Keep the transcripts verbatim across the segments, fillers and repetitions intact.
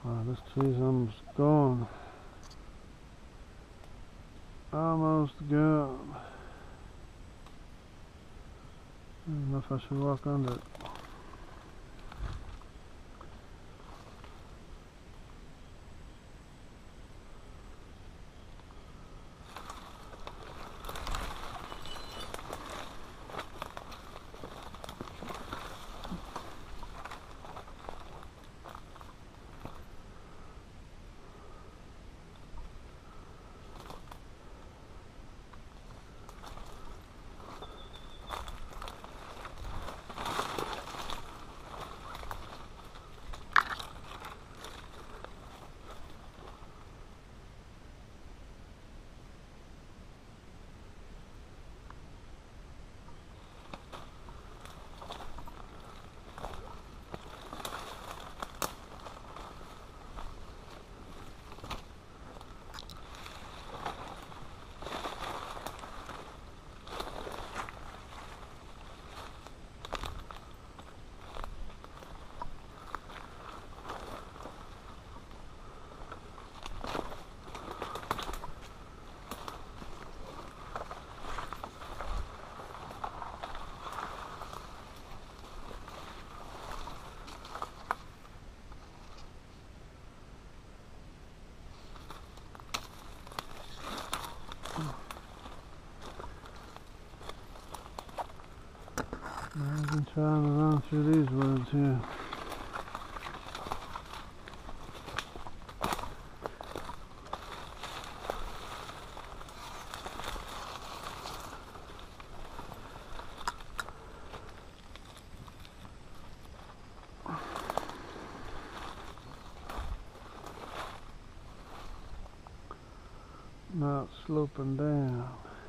Oh, this tree's almost gone. Almost gone. I don't know if I should walk under it. I've been trying to run through these woods here. Now it's sloping down.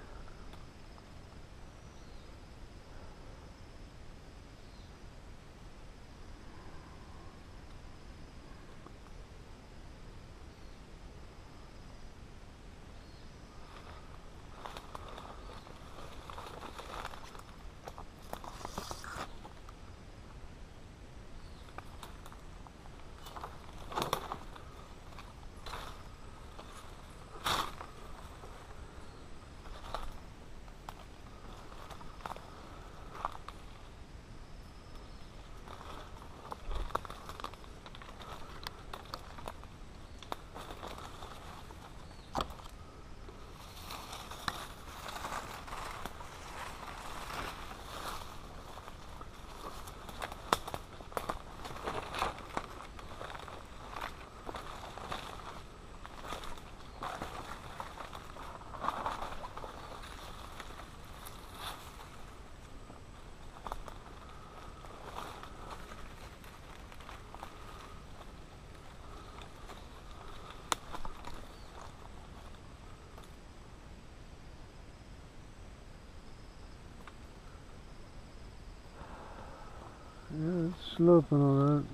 Yeah, it's sloping all right.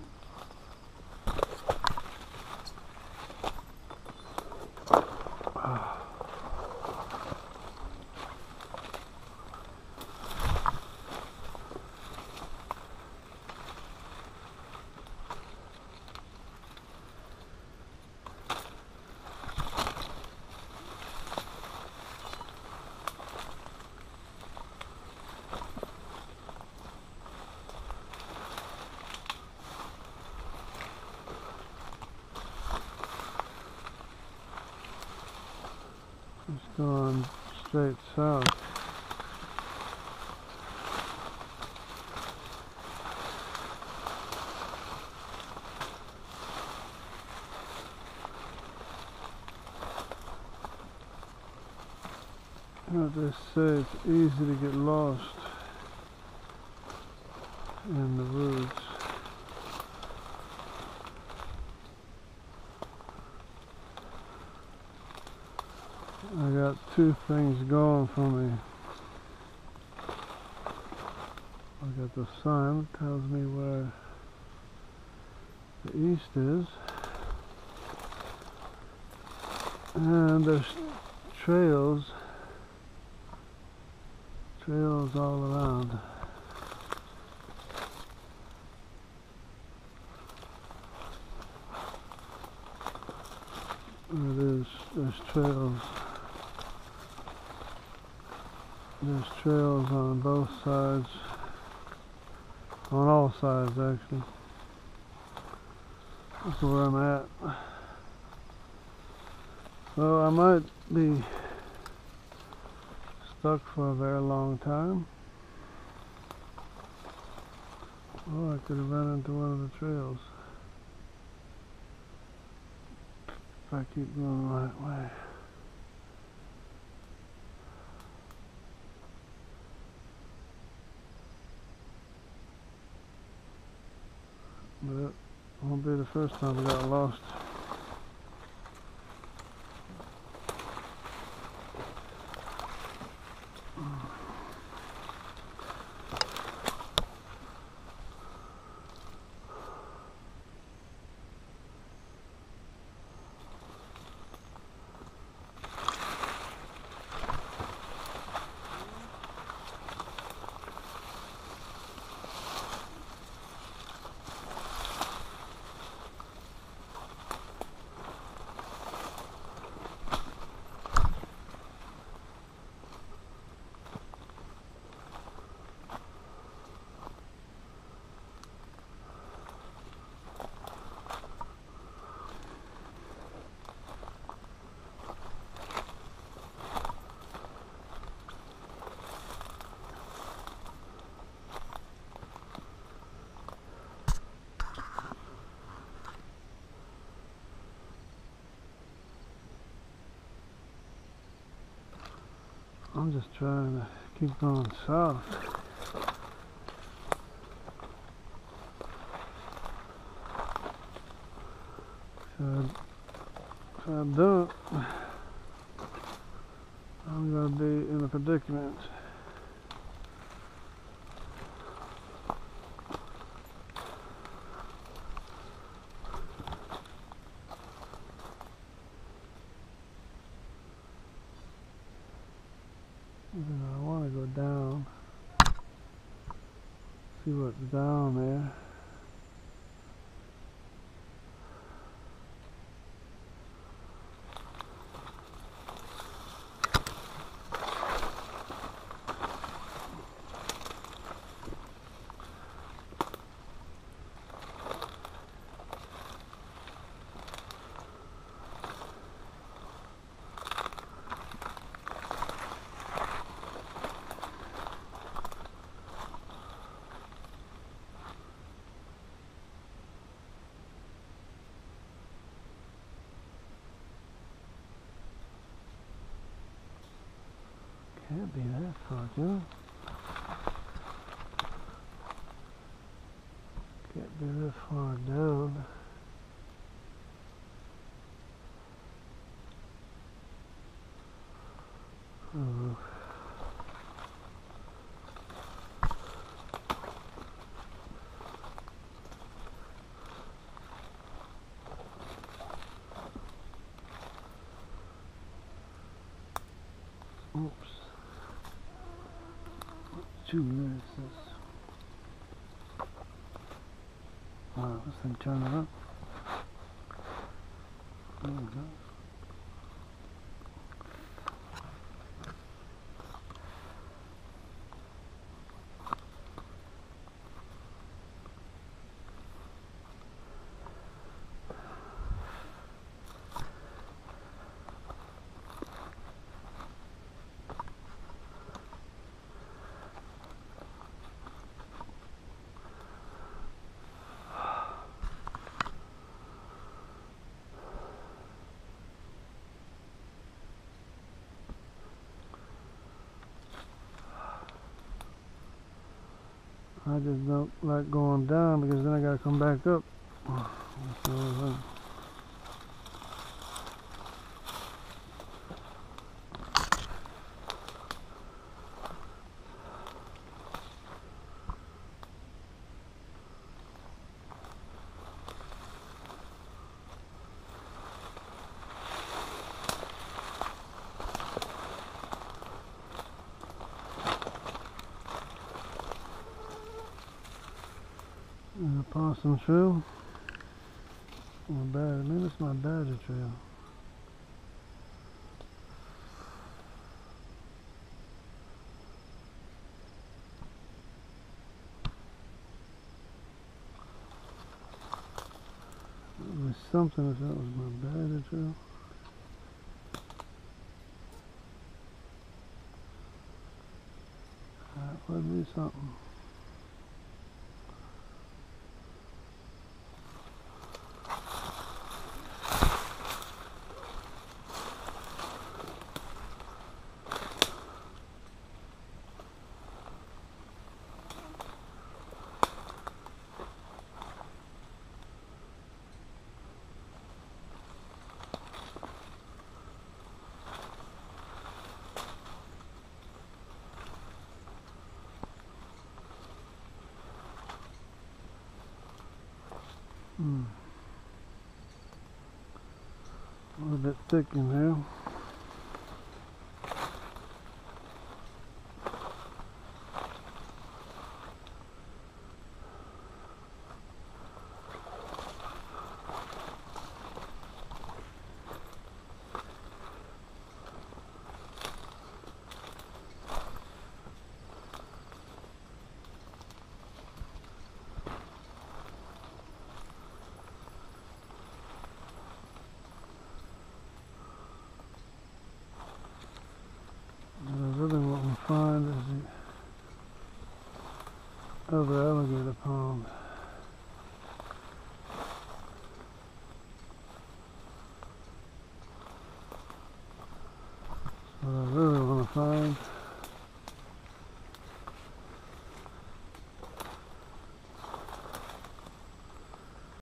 It's going straight south. What they say, it's easy to get lost in the woods. I got two things going for me. I got the sign that tells me where the east is, and there's trails, trails all around. It is, there's trails. There's trails on both sides. On all sides, actually. That's where I'm at. So I might be stuck for a very long time. Or I could have run into one of the trails. If I keep going the right way. But it won't be the first time I got lost. I'm just trying to keep going south. If I, if I don't, I'm going to be in a predicament. I want to go down, see what's down there. Can't be that far, John. Can't be that far down. Oh. Oops. Two minutes. Wow, this thing turn it up. There we go. I just don't like going down because then I gotta come back up. So, uh, Uh, Possum Trail. My bad. Maybe it's my Badger Trail. me something if that was my bag or two. That would be something. Hmm. A little bit thick in there. Find is the other alligator pond.